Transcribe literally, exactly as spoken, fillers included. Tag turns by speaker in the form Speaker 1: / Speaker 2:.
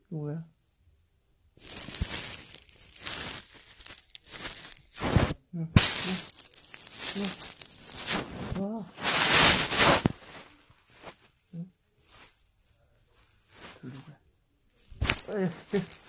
Speaker 1: 이거 뭐야? 응, 응, 응. 와. 응? 둘러봐. 에이, 에이.